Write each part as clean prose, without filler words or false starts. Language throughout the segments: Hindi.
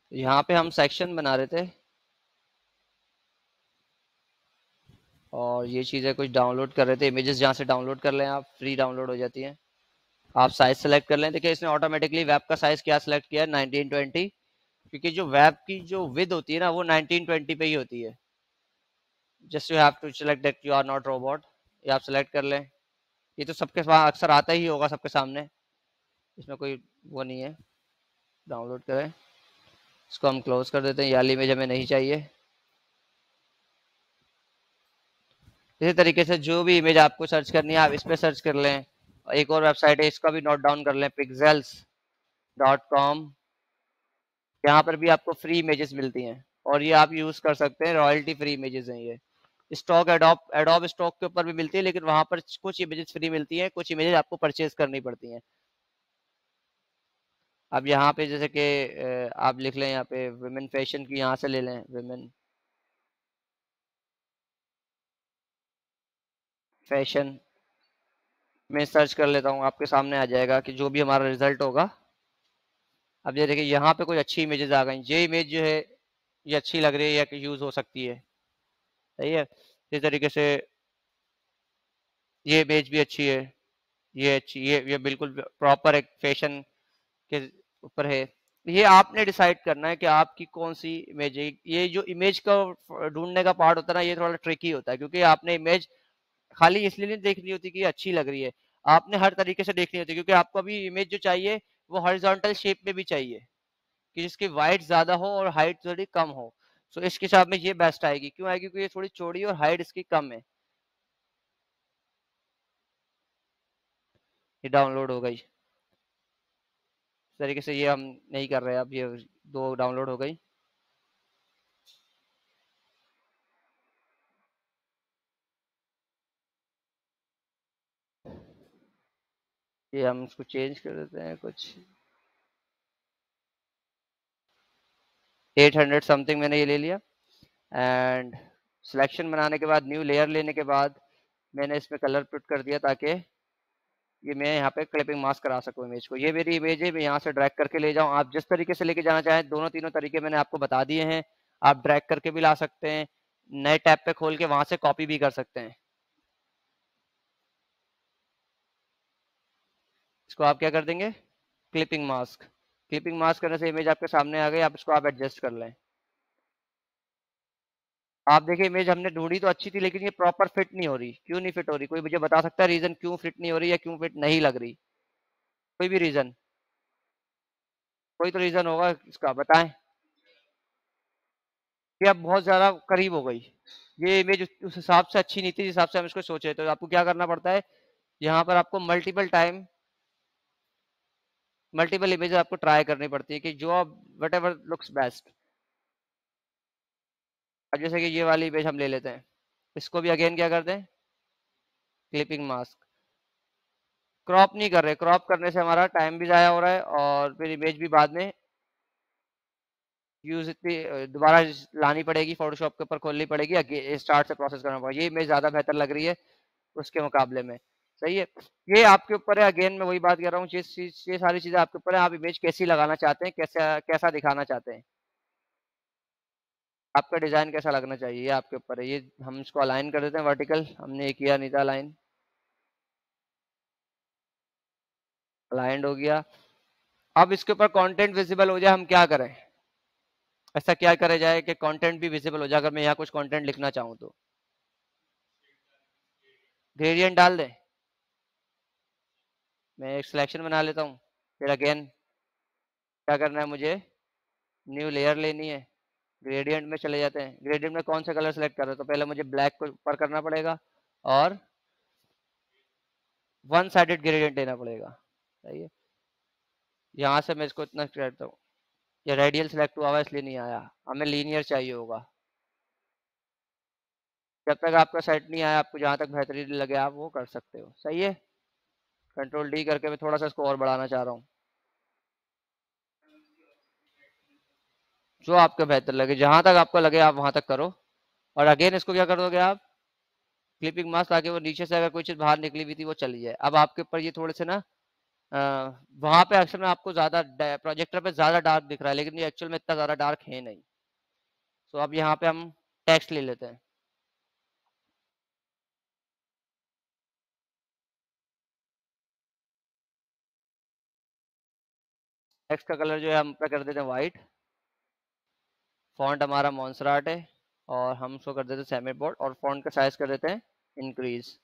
यहाँ पे हम सेक्शन बना रहे थे और ये चीज़ें कुछ डाउनलोड कर रहे थे, इमेजेस जहाँ से डाउनलोड कर लें आप, फ्री डाउनलोड हो जाती हैं। आप साइज सेलेक्ट कर लें। देखिए इसने ऑटोमेटिकली वेब का साइज क्या सिलेक्ट किया है, 1920, क्योंकि जो वेब की जो विद होती है ना वो 1920 पे ही होती है। Just you have to select that you are not robot, ये आप सेलेक्ट कर लें। ये तो सबके पास अक्सर आता ही होगा सबके सामने, इसमें कोई वो नहीं है। डाउनलोड करें, इसको हम क्लोज कर देते हैं, ये वाली इमेज हमें नहीं चाहिए। इसी तरीके से जो भी इमेज आपको सर्च करनी है आप इस पे सर्च कर लें। एक और वेबसाइट है, इसका भी नोट डाउन कर लें, pixels.com। यहाँ पर भी आपको फ्री इमेजेस मिलती हैं और ये आप यूज कर सकते हैं, रॉयल्टी फ्री इमेजेस हैं ये। स्टॉक एडोब स्टॉक के ऊपर भी मिलती है, लेकिन वहां पर कुछ इमेजेस फ्री मिलती हैं, कुछ इमेजेस आपको परचेज करनी पड़ती हैं। अब यहाँ पे जैसे कि आप लिख लें यहाँ पे वुमेन फैशन की, यहाँ से ले लें वुमेन फैशन में सर्च कर लेता हूँ, आपके सामने आ जाएगा कि जो भी हमारा रिजल्ट होगा। अब ये देखिए यहाँ पे कुछ अच्छी इमेजेस आ गई, ये इमेज जो है ये अच्छी लग रही है या कि यूज हो सकती है। सही है, इस तरीके से ये इमेज भी अच्छी है, ये अच्छी, ये बिल्कुल प्रॉपर एक फैशन के ऊपर है। ये आपने डिसाइड करना है कि आपकी कौन सी इमेज है। ये जो इमेज का ढूंढने का पार्ट होता है ना, ये थोड़ा ट्रिकी होता है, क्योंकि आपने इमेज खाली इसलिए नहीं देखनी होती कि अच्छी लग रही है, आपने हर तरीके से देखनी होती है, क्योंकि आपको अभी इमेज जो चाहिए वो हॉरिजॉन्टल शेप में भी चाहिए, कि जिसकी वाइड ज्यादा हो और हाइट थोड़ी कम हो। सो इसके हिसाब में ये बेस्ट आएगी। क्यों आएगी? क्योंकि ये थोड़ी चौड़ी और हाइट इसकी कम है। ये डाउनलोड हो गई, इस तरीके से ये हम नहीं कर रहे, अब ये दो डाउनलोड हो गई। ये हम इसको चेंज कर देते हैं कुछ, 800 समथिंग मैंने ये ले लिया। एंड सिलेक्शन बनाने के बाद, न्यू लेयर लेने के बाद मैंने इसमें कलर पुट कर दिया, ताकि ये मैं यहाँ पे क्लिपिंग मास्क करा सकूँ इमेज को। ये मेरी इमेज है, मैं यहाँ से ड्रैग करके ले जाऊँ। आप जिस तरीके से लेके जाना चाहें, दोनों तीनों तरीके मैंने आपको बता दिए हैं। आप ड्रैग करके भी ला सकते हैं, नए टैब पे खोल के वहां से कॉपी भी कर सकते हैं। इसको आप क्या कर देंगे, क्लिपिंग मास्क। क्लिपिंग मास्क करने से इमेज आपके सामने आ गई, आप इसको आप एडजस्ट कर लें। आप देखिए इमेज हमने ढूंढी तो अच्छी थी, लेकिन ये प्रॉपर फिट नहीं हो रही। क्यों नहीं फिट हो रही? कोई मुझे बता सकता है रीजन क्यों फिट नहीं हो रही या क्यों फिट नहीं लग रही? कोई भी रीजन, कोई तो रीजन होगा इसका, बताएं। ये अब बहुत ज्यादा करीब हो गई, ये इमेज उस हिसाब से अच्छी नहीं थी जिस हिसाब से हम इसको सोचे। तो आपको क्या करना पड़ता है, यहाँ पर आपको मल्टीपल टाइम मल्टीपल इमेज आपको ट्राई करनी पड़ती है, कि जो अब वट एवर लुक्स बेस्ट। अब जैसे कि ये वाली इमेज हम ले लेते हैं, इसको भी अगेन क्या कर दें, क्लिपिंग मास्क। क्रॉप नहीं कर रहे, क्रॉप करने से हमारा टाइम भी जाया हो रहा है और फिर इमेज भी बाद में यूज इतनी दोबारा लानी पड़ेगी, फोटोशॉप के ऊपर खोलनी पड़ेगी, स्टार्ट से प्रोसेस करना पड़ेगा। ये इमेज ज्यादा बेहतर लग रही है उसके मुकाबले में। सही है, ये आपके ऊपर है। अगेन मैं वही बात कर रहा हूँ, ये सारी चीजें आपके ऊपर है, आप इमेज कैसी लगाना चाहते हैं, कैसा कैसा दिखाना चाहते हैं, आपका डिजाइन कैसा लगना चाहिए, ये आपके ऊपर है। ये हम इसको अलाइन कर देते हैं वर्टिकल, हमने ये किया नहीं था अलाइन, अलाइंड हो गया। अब इसके ऊपर कंटेंट विजिबल हो जाए, हम क्या करें? ऐसा क्या करे जाए कि कंटेंट भी विजिबल हो जाए? अगर मैं यहाँ कुछ कंटेंट लिखना चाहूँ तो ग्रेडियंट डाल दें। मैं एक सिलेक्शन बना लेता हूँ, फिर अगेन क्या करना है मुझे, न्यू लेयर लेनी है, ग्रेडियंट में चले जाते हैं। ग्रेडियंट में कौन सा कलर सेलेक्ट कर रहे हो? तो पहले मुझे ब्लैक को ऊपर करना पड़ेगा और वन साइडेड ग्रेडियंट लेना पड़ेगा। सही है, यहाँ से मैं इसको इतना करता हूँ। ये रेडियल सिलेक्ट हुआ हुआ इसलिए नहीं आया, हमें लीनियर चाहिए होगा। जब तक आपका सेट नहीं आया, आपको जहाँ तक बेहतरीन लगे आप वो कर सकते हो। सही है, कंट्रोल डी करके मैं थोड़ा सा इसको और बढ़ाना चाह रहा हूँ, जो आपको बेहतर लगे, जहां तक आपको लगे आप वहां तक करो। और अगेन इसको क्या कर दोगे आप, क्लिपिंग मास्क, ताकि वो नीचे से अगर कोई चीज बाहर निकली हुई थी वो चली जाए। अब आपके ऊपर ये थोड़े से ना वहां पे अक्सर में आपको ज्यादा प्रोजेक्टर पे ज्यादा डार्क दिख रहा है, लेकिन ये एक्चुअल में इतना ज्यादा डार्क है नहीं। तो अब यहाँ पे हम टेक्स्ट ले लेते हैं। टेक्स्ट का कलर जो है हम पे कर देते हैं व्हाइट। फॉन्ट हमारा मॉन्सराट है, और हम उसको कर देते हैं सेमी बोल्ड, और फॉन्ट का साइज कर देते हैं increase.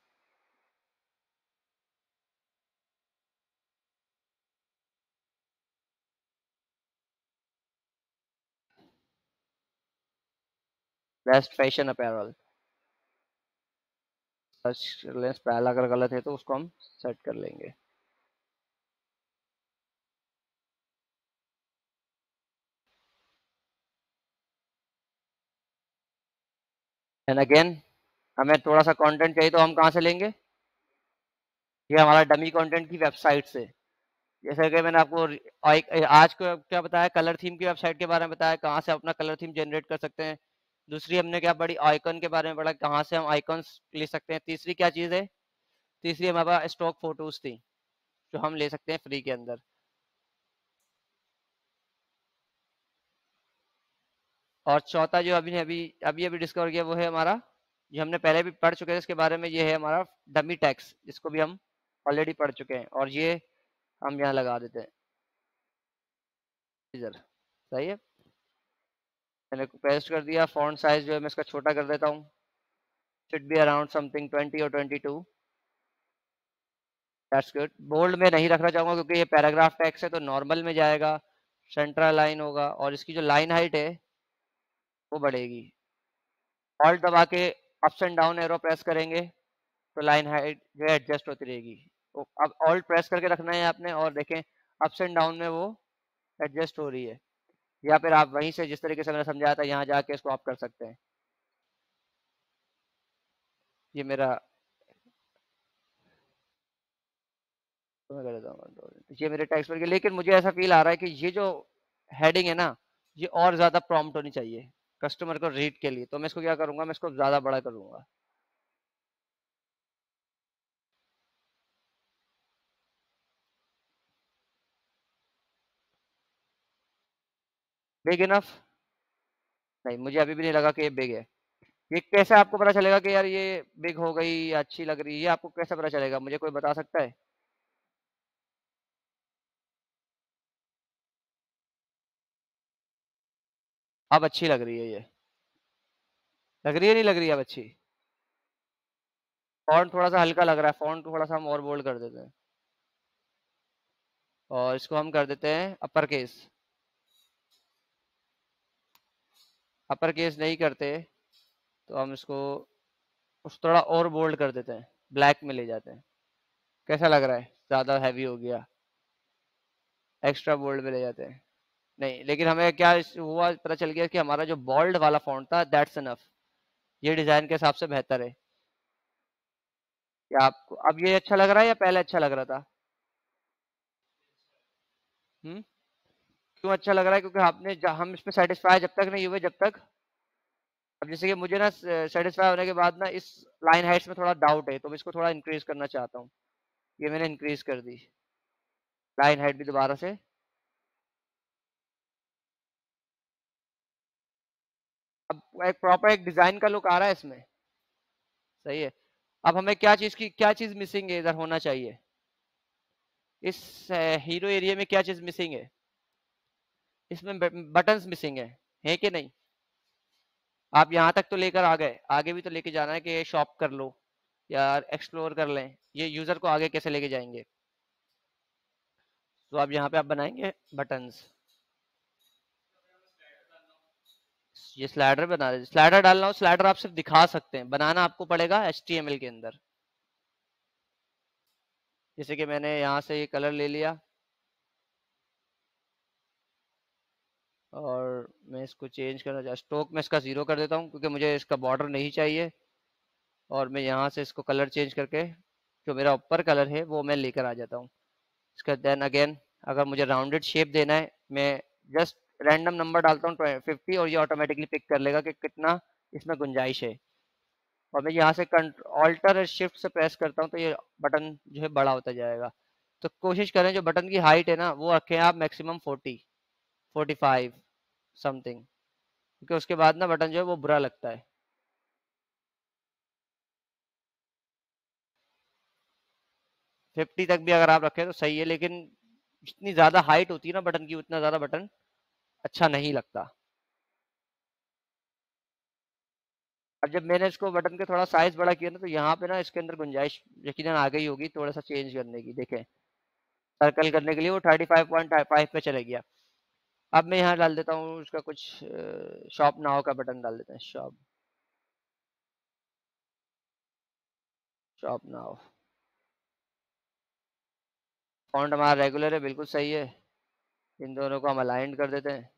Best fashion apparel search कर लें, स्पेल अगर गलत है तो उसको हम सेट कर लेंगे। एंड अगेन हमें थोड़ा सा कंटेंट चाहिए, तो हम कहाँ से लेंगे? ये हमारा डमी कंटेंट की वेबसाइट से। जैसे कि मैंने आपको आज को क्या बताया, कलर थीम की वेबसाइट के बारे में बताया, कहाँ से अपना कलर थीम जनरेट कर सकते हैं। दूसरी हमने क्या पढ़ी, आइकन के बारे में पढ़ा, कहाँ से हम आइकन्स ले सकते हैं। तीसरी क्या चीज़ है? तीसरी हमारे पास स्टॉक फोटोज थी जो हम ले सकते हैं फ्री के अंदर। और चौथा जो अभी अभी अभी अभी डिस्कवर किया वो है हमारा, जो हमने पहले भी पढ़ चुके थे इसके बारे में, ये है हमारा डमी टैक्स, जिसको भी हम ऑलरेडी पढ़ चुके हैं, और ये हम यहाँ लगा देते हैं इधर। सही है, मैंने पेस्ट कर दिया। फॉन्ट साइज जो है मैं इसका छोटा कर देता हूँ, शुड बी अराउंड समथिंग 20 और 22। That's good. बोल्ड में नहीं रखना चाहूंगा क्योंकि ये पैराग्राफ टेक्स्ट है, तो नॉर्मल में जाएगा, सेंट्रल लाइन होगा, और इसकी जो लाइन हाइट है वो बढ़ेगी। ऑल्ट दबा के ups and down arrow press करेंगे तो लाइन हाइट जो है एडजस्ट होती रहेगी। तो अब ऑल्ट प्रेस करके रखना है आपने, और देखें अप्स एंड डाउन में वो एडजस्ट हो रही है। या फिर आप वहीं से जिस तरीके से मैंने समझाया था यहाँ जाके इसको आप कर सकते हैं। ये मेरा, तो मैं कर देता हूँ ये मेरे टेक्स्ट पर, लेकिन मुझे ऐसा फील आ रहा है कि ये जो हेडिंग है ना, ये और ज्यादा प्रॉम्प्ट होनी चाहिए कस्टमर को रीड के लिए। तो मैं इसको क्या करूंगा, मैं इसको ज्यादा बड़ा करूंगा। Big enough? नहीं, मुझे अभी भी नहीं लगा कि ये बिग है। ये कैसे आपको पता चलेगा कि यार ये बिग हो गई या अच्छी लग रही है? ये आपको कैसे पता चलेगा, मुझे कोई बता सकता है? अब अच्छी लग रही है ये? लग रही है, नहीं लग रही है अब अच्छी? फॉन्ट थोड़ा सा हल्का लग रहा है, फॉन्ट थोड़ा सा हम और बोल्ड कर देते हैं, और इसको हम कर देते हैं अपर केस। अपर केस नहीं करते तो हम इसको उस थोड़ा और बोल्ड कर देते हैं, ब्लैक में ले जाते हैं। कैसा लग रहा है? ज्यादा हैवी हो गया? एक्स्ट्रा बोल्ड में ले जाते हैं। नहीं, लेकिन हमें क्या हुआ, पता चल गया कि हमारा जो बोल्ड वाला फॉन्ट था दैट्स इनफ, ये डिजाइन के हिसाब से बेहतर है। क्या आपको अब ये अच्छा लग रहा है या पहले अच्छा लग रहा था? हम्म। क्यों अच्छा लग रहा है? क्योंकि हम इसमें सेटिस्फाई जब तक नहीं हुए, जब तक, अब जैसे कि मुझे ना सेटिस्फाई होने के बाद ना इस लाइन हाइट्स में थोड़ा डाउट है, तो मैं इसको थोड़ा इंक्रीज करना चाहता हूँ। ये मैंने इंक्रीज कर दी, लाइन हाइट भी दोबारा से। अब एक प्रॉपर एक डिजाइन का लुक आ रहा है इसमें। सही है। अब हमें क्या चीज मिसिंग है, इधर होना चाहिए इस हीरो एरिया में, क्या चीज मिसिंग है? इसमें बटन्स मिसिंग है कि नहीं? आप यहाँ तक तो लेकर आ गए, आगे भी तो लेके जाना है कि शॉप कर लो या एक्सप्लोर कर लें। ये यूजर को आगे कैसे लेके जाएंगे? तो अब यहाँ पे आप बनाएंगे बटन्स। ये स्लाइडर बना रहे, स्लाइडर डालना हो, स्लाइडर आप सिर्फ दिखा सकते हैं, बनाना आपको पड़ेगा HTML के अंदर। जैसे कि मैंने यहाँ से ये कलर ले लिया, और मैं इसको चेंज करना चाहता, स्ट्रोक में इसका 0 कर देता हूँ क्योंकि मुझे इसका बॉर्डर नहीं चाहिए। और मैं यहाँ से इसको कलर चेंज करके जो मेरा ऊपर कलर है वो मैं लेकर आ जाता हूँ। इसका देन अगेन अगर मुझे राउंडेड शेप देना है, मैं जस्ट रैंडम नंबर डालता हूँ 50, और ये ऑटोमेटिकली पिक कर लेगा कि कितना इसमें गुंजाइश है। और मैं यहाँ से ऑल्टर शिफ्ट से प्रेस करता हूँ तो ये बटन जो है बड़ा होता जाएगा। तो कोशिश करें जो बटन की हाइट है ना वो रखें आप मैक्सिमम 45 समथिंग, क्योंकि उसके बाद ना बटन जो है वो बुरा लगता है। 50 तक भी अगर आप रखें तो सही है, लेकिन जितनी ज्यादा हाइट होती है ना बटन की उतना ज्यादा बटन अच्छा नहीं लगता। और जब मैंने इसको बटन के थोड़ा साइज बड़ा किया ना तो यहाँ पे ना इसके अंदर गुंजाइश यकीनन आ गई होगी थोड़ा सा चेंज करने की। देखें, सर्कल करने के लिए वो 35.5 पे चले गया। अब मैं यहाँ डाल देता हूँ उसका कुछ शॉप नाउ का बटन डाल देते हैं। शॉप नाउ फॉन्ट हमारा रेगुलर है, बिल्कुल सही है। इन दोनों को हम अलाइन कर देते हैं।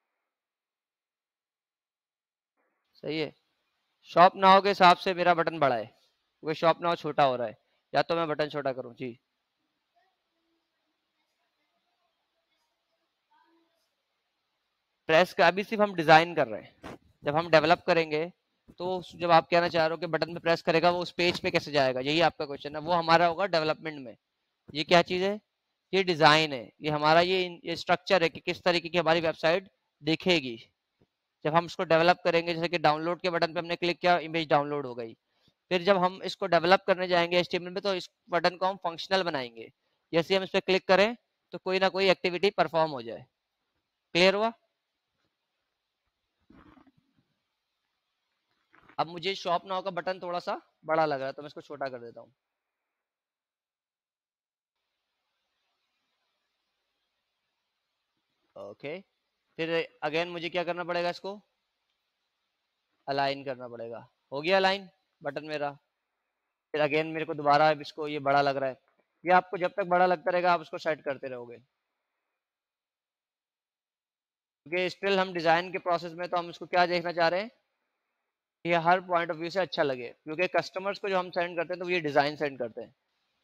सही है। शॉप नाउ के हिसाब से मेरा बटन बड़ा है क्योंकि शॉप नाउ छोटा हो रहा है, या तो मैं बटन छोटा करूँ जी। प्रेस का अभी सिर्फ हम डिजाइन कर रहे हैं, जब हम डेवलप करेंगे तो जब आप कहना चाह रहे हो कि बटन पे प्रेस करेगा वो उस पेज पे कैसे जाएगा, यही आपका क्वेश्चन है, वो हमारा होगा डेवलपमेंट में। ये क्या चीज है? ये डिजाइन है, ये हमारा ये स्ट्रक्चर है कि किस तरीके की हमारी वेबसाइट दिखेगी जब हम इसको डेवलप करेंगे। जैसे कि डाउनलोड के बटन पे हमने क्लिक किया, इमेज डाउनलोड हो गई। फिर जब हम इसको डेवलप करने जाएंगे HTML में तो इस बटन को हम फंक्शनल बनाएंगे, जैसे हम इस पर क्लिक करें तो कोई ना कोई एक्टिविटी परफॉर्म हो जाए। क्लियर हुआ? अब मुझे शॉप नाउ का बटन थोड़ा सा बड़ा लग रहा है तो मैं इसको छोटा कर देता हूँ। ओके। फिर अगेन मुझे क्या करना पड़ेगा, इसको अलाइन करना पड़ेगा। हो गया अलाइन बटन मेरा। फिर अगेन मेरे को दोबारा अब इसको ये बड़ा लग रहा है। ये आपको जब तक बड़ा लगता रहेगा आप उसको सेट करते रहोगे, क्योंकि स्टिल हम डिजाइन के प्रोसेस में तो हम इसको क्या देखना चाह रहे हैं, ये हर पॉइंट ऑफ व्यू से अच्छा लगे, क्योंकि कस्टमर्स को जो हम सेंड करते हैं तो ये डिजाइन सेंड करते हैं।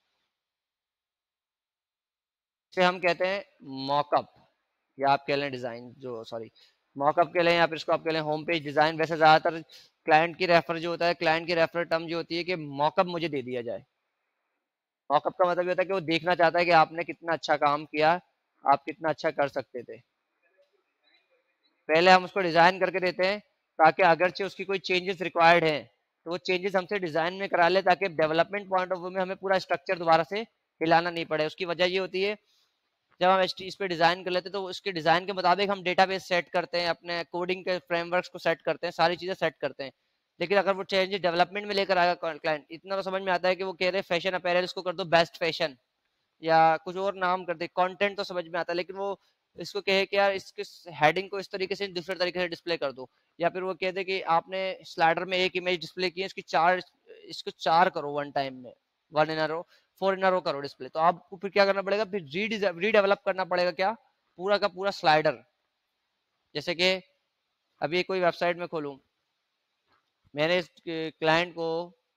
इसे हम कहते हैं मॉकअप, या आप कह लें डिजाइन, जो सॉरी मॉकअप कह लें या फिर इसको आप कह लें होम पेज डिजाइन। वैसे ज्यादातर क्लाइंट की रेफर जो होता है, क्लाइंट की रेफर टर्म जो होती है कि मॉकअप मुझे दे दिया जाए। मॉकअप का मतलब ये होता है कि वो देखना चाहता है कि आपने कितना अच्छा काम किया, आप कितना अच्छा कर सकते थे। पहले हम उसको डिजाइन करके देते हैं ताकि अगरचे उसकी कोई चेंजेस रिक्वायर्ड हैं तो वो चेंजेस हमसे डिजाइन में करा ले, ताकि डेवलपमेंट पॉइंट ऑफ व्यू में हमें पूरा स्ट्रक्चर दोबारा से हिलाना नहीं पड़े। उसकी वजह ये होती है जब हम इस पे डिजाइन कर लेते हैं तो उसके डिजाइन के मुताबिक हम डेटाबेस सेट करते हैं, अपने कोडिंग के फ्रेमवर्क्स को सेट करते हैं, सारी चीजें सेट करते हैं। लेकिन अगर वो चेंज डेवलपमेंट में लेकर आएगा क्लाइंट, इतना तो समझ में आता है कि वो कह रहे हैं फैशन अपैरल्स को कर दो बेस्ट फैशन, या कुछ और नाम कर दे, कंटेंट तो समझ में आता है, लेकिन वो इसको कहे कि यार इसके हेडिंग को इस तरीके से दूसरे तरीके से डिस्प्ले कर दो, या फिर वो कह दे कि आपने स्लाइडर में एक इमेज डिस्प्ले की है, इसको चार करो वन टाइम में, 1 in a row 4 in a row करो डिस्प्ले। तो आपको फिर क्या करना पड़ेगा, फिर रीडेवलप करना पड़ेगा क्या, पूरा का पूरा स्लाइडर। जैसे कि अभी कोई वेबसाइट में खोलूं, मैंने इस क्लाइंट को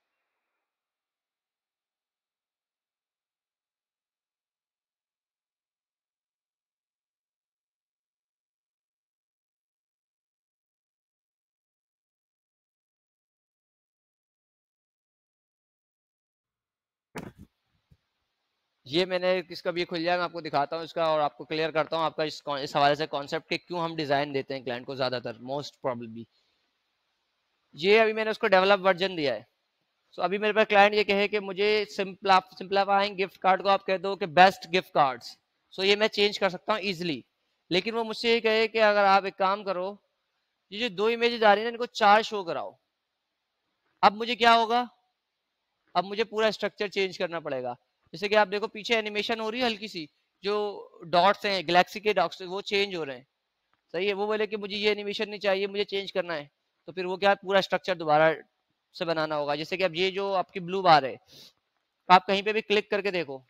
ये मैंने इसका भी खुल जाएगा, आपको दिखाता हूँ इसका और आपको क्लियर करता हूँ आपका इस हवाले से कॉन्सेप्ट के क्यों हम डिजाइन देते हैं क्लाइंट को ज्यादातर, मोस्ट प्रॉब्लली। ये अभी मैंने उसको डेवलप वर्जन दिया है। तो अभी मेरे पास क्लाइंट ये कहे कि मुझे सिंपलीफाइंग गिफ्ट कार्ड को आप कह दो कि बेस्ट गिफ्ट कार्ड्स, सो ये मैं चेंज कर सकता हूँ इजिली। लेकिन वो मुझसे ये कहे कि अगर आप एक काम करो, ये जो दो इमेजेस आ रही है ना इनको चार शो कराओ। अब मुझे क्या होगा, अब मुझे पूरा स्ट्रक्चर चेंज करना पड़ेगा। जैसे कि आप देखो पीछे एनिमेशन हो रही है हल्की सी, जो डॉट्स हैं गैलेक्सी के डॉट्स वो चेंज हो रहे हैं। सही है, वो बोले कि मुझे ये एनिमेशन नहीं चाहिए, मुझे चेंज करना है। तो फिर वो क्या पूरा स्ट्रक्चर दोबारा से बनाना होगा। जैसे कि अब ये जो आपकी ब्लू बार है, आप कहीं पे भी क्लिक करके देखो,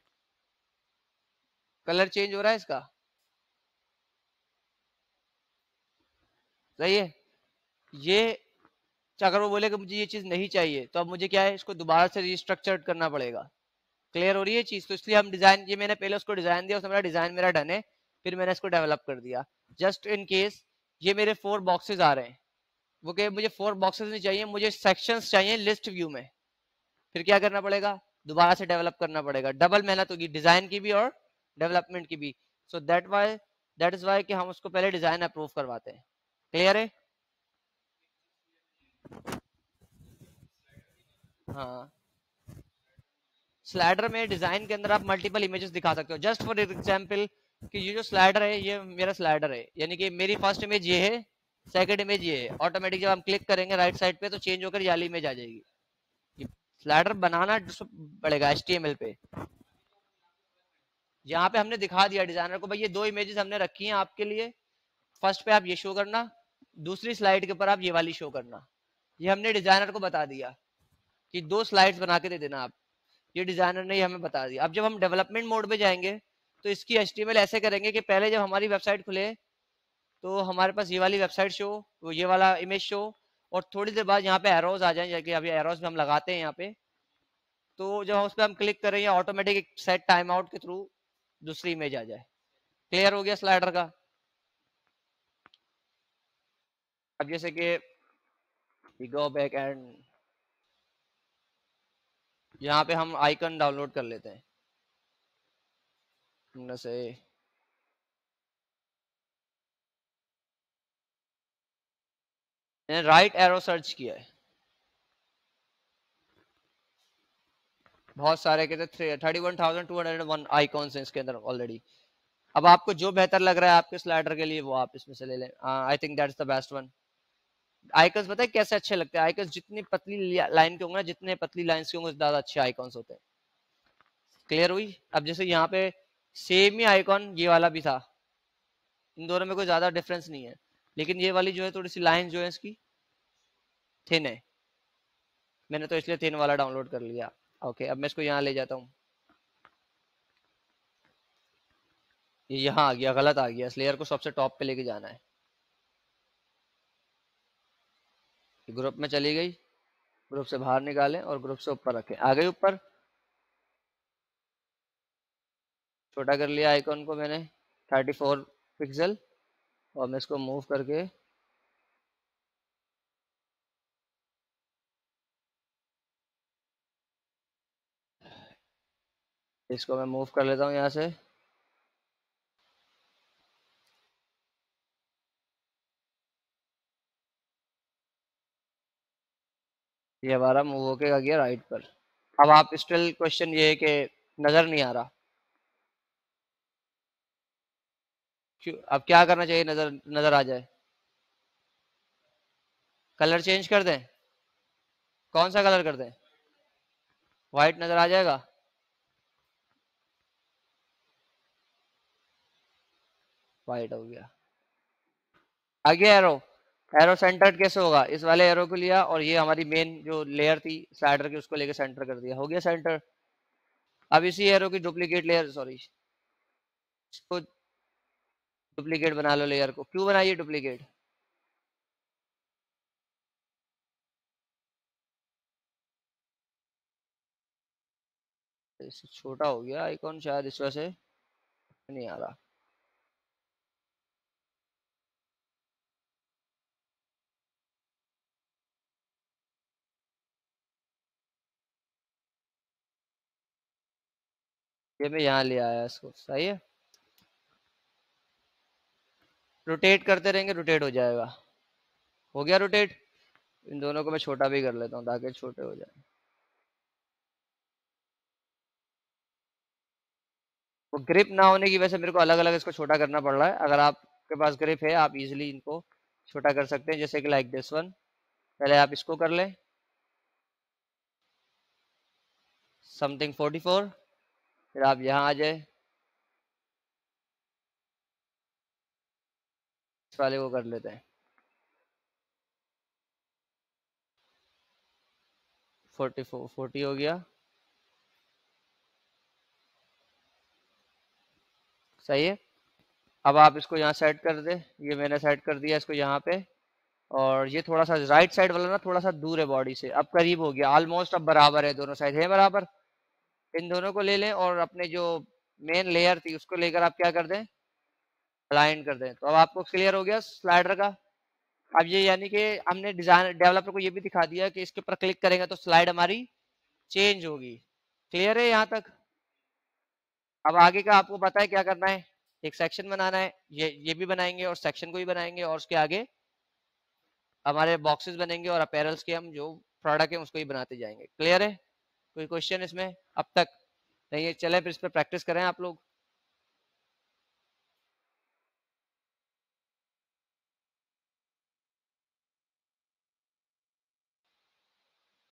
कलर चेंज हो रहा है इसका। सही है। ये अगर वो बोले कि मुझे ये चीज नहीं चाहिए तो अब मुझे क्या है, इसको दोबारा से रिस्ट्रक्चर करना पड़ेगा। क्लियर हो रही है चीज? तो इसलिए हम डिजाइन, ये मैंने पहले उसको डिजाइन दिया, उसने मेरा डिजाइन मेरा डन है, फिर मैंने इसको डेवलप कर दिया। जस्ट इन केस ये मेरे 4 बॉक्सेस आ रहे हैं, वो कहे मुझे 4 बॉक्सेस नहीं चाहिए, मुझे सेक्शंस चाहिए लिस्ट व्यू में। फिर क्या करना पड़ेगा, दोबारा से डेवलप करना पड़ेगा, डबल मेहनत होगी डिजाइन की भी और डेवलपमेंट की भी। सो दैट इज वाई कि हम उसको पहले डिजाइन अप्रूव करवाते हैं। क्लियर है? हाँ, स्लाइडर में डिजाइन के अंदर आप मल्टीपल इमेजेस दिखा सकते हो। जस्ट फॉर एग्जांपल कि ये जो स्लाइडर है ये मेरा स्लाइडर है, यानी कि मेरी फर्स्ट इमेज ये है, सेकंड इमेज ये है। ऑटोमेटिक जब हम क्लिक करेंगे राइट साइड पे तो चेंज होकर ये वाली इमेज आ जाएगी। ये स्लाइडर बनाना पड़ेगा HTML पे। यहाँ पे हमने दिखा दिया डिजाइनर को, भाई ये दो इमेजेस हमने रखी हैं आपके लिए, फर्स्ट पे आप ये शो करना, दूसरी स्लाइड के ऊपर आप ये वाली शो करना। ये हमने डिजाइनर को बता दिया कि दो स्लाइड्स बना के दे देना आप, ये डिजाइनर ने हमें बता दिया। अब जब हम डेवलपमेंट मोड में जाएंगे तो इसकी HTML ऐसे करेंगे कि पहले जब हमारी वेबसाइट खुले तो हमारे पास ये वाली वेबसाइट शो, वो ये वाला इमेज शो, और थोड़ी देर बाद यहाँ पे एरोज आ जाए, जैसे अभी एरोज में हम लगाते हैं यहाँ पे, तो जब हम उस पर हम क्लिक करें या ऑटोमेटिक सेट टाइम आउट के थ्रू दूसरी इमेज आ जाए। क्लियर हो गया स्लाइडर का? अब जैसे कि गो बैक एंड यहाँ पे हम आइकन डाउनलोड कर लेते हैं से, मैंने राइट एरो सर्च किया है, बहुत सारे कहते 31,201 आइकॉन्स हैं इसके अंदर ऑलरेडी। अब आपको जो बेहतर लग रहा है आपके स्लाइडर के लिए वो आप इसमें से ले लें। I think that's the best one. Icons पता है कैसे अच्छे लगते हैं? आइकन्स जितनी पतली लाइन के होंगे ना, जितने पतली लाइंस के होंगे ज्यादा अच्छे आइकॉन्स होते हैं। क्लियर हुई? अब जैसे यहाँ पे सेम ही आइकॉन ये वाला भी था, इन दोनों में कोई ज्यादा डिफरेंस नहीं है, लेकिन ये वाली जो है थोड़ी सी लाइन जो है इसकी थिन है, मैंने तो इसलिए थिन वाला डाउनलोड कर लिया। ओके, अब मैं इसको यहाँ ले जाता हूँ, ये यहाँ आ गया, गलत आ गया, इस लेयर को सबसे टॉप पे लेके जाना है। ग्रुप में चली गई, ग्रुप से बाहर निकालें और ग्रुप से ऊपर रखें, आ गई ऊपर। छोटा कर लिया आइकॉन को मैंने 34 पिक्सल, और मैं इसको मूव करके इसको मैं मूव कर लेता हूँ यहाँ से। ये हमारा मूव होके आ गया राइट पर। अब आप स्टिल क्वेश्चन ये है कि नजर नहीं आ रहा, क्यों? अब क्या करना चाहिए नजर नजर आ जाए? कलर चेंज कर दें? कौन सा कलर कर दें? व्हाइट नजर आ जाएगा? व्हाइट हो गया, आ गया एरो। एरो सेंटर्ड कैसे होगा? इस वाले एरो को लिया और ये हमारी मेन जो लेयर थी स्लाइडर की उसको लेके सेंटर कर दिया, हो गया सेंटर। अब इसी एरो की डुप्लीकेट लेयर, सॉरी, इसको डुप्लीकेट बना लो लेयर को। क्यों बनाइए डुप्लीकेट? इससे छोटा हो गया आइकॉन शायद, इस वजह से नहीं आ रहा। ये मैं यहाँ ले आया इसको, सही है। रोटेट करते रहेंगे, रोटेट हो जाएगा। हो गया रोटेट। इन दोनों को मैं छोटा भी कर लेता हूँ ताकि छोटे हो जाए। वो ग्रिप ना होने की वजह से मेरे को अलग अलग इसको छोटा करना पड़ रहा है। अगर आपके पास ग्रिप है आप इजीली इनको छोटा कर सकते हैं, जैसे कि लाइक दिस वन। पहले आप इसको कर लें समथिंग 44, फिर आप यहाँ आ जाए, इस वाले को कर लेते हैं 44, 40 हो गया, सही है। अब आप इसको यहाँ सेट कर दे, ये मैंने सेट कर दिया इसको यहाँ पे। और ये थोड़ा सा राइट साइड वाला ना थोड़ा सा दूर है बॉडी से, अब करीब हो गया ऑलमोस्ट, अब बराबर है, दोनों साइड है बराबर। इन दोनों को ले लें और अपने जो मेन लेयर थी उसको लेकर आप क्या कर दें, अलाइन कर दें। तो अब आपको क्लियर हो गया स्लाइडर का। अब ये यानी कि हमने डिजाइन डेवलपर को ये भी दिखा दिया कि इसके ऊपर क्लिक करेंगे तो स्लाइड हमारी चेंज होगी। क्लियर है यहाँ तक? अब आगे का आपको पता है क्या करना है, एक सेक्शन बनाना है, ये भी बनाएंगे और सेक्शन को भी बनाएंगे, और उसके आगे हमारे बॉक्सेस बनेंगे और अपैरल्स के हम जो प्रोडक्ट है उसको ही बनाते जाएंगे। क्लियर है? कोई क्वेश्चन इसमें अब तक नहीं है? चले फिर इस पर प्रैक्टिस करें आप लोग।